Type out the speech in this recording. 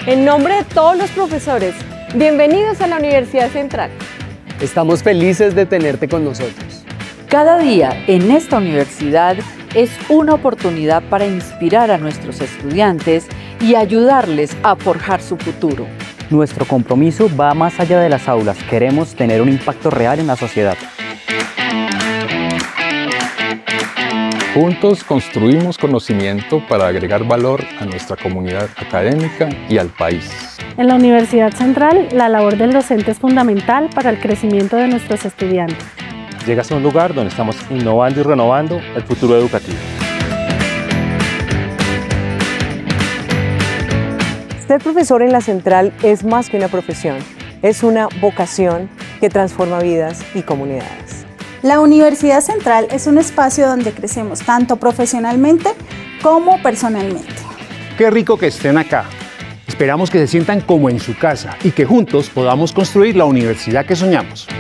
En nombre de todos los profesores, bienvenidos a la Universidad Central. Estamos felices de tenerte con nosotros. Cada día en esta universidad es una oportunidad para inspirar a nuestros estudiantes y ayudarles a forjar su futuro. Nuestro compromiso va más allá de las aulas. Queremos tener un impacto real en la sociedad. Juntos construimos conocimiento para agregar valor a nuestra comunidad académica y al país. En la Universidad Central, la labor del docente es fundamental para el crecimiento de nuestros estudiantes. Llegas a un lugar donde estamos innovando y renovando el futuro educativo. Ser profesor en la Central es más que una profesión, es una vocación que transforma vidas y comunidades. La Universidad Central es un espacio donde crecemos tanto profesionalmente como personalmente. Qué rico que estén acá. Esperamos que se sientan como en su casa y que juntos podamos construir la universidad que soñamos.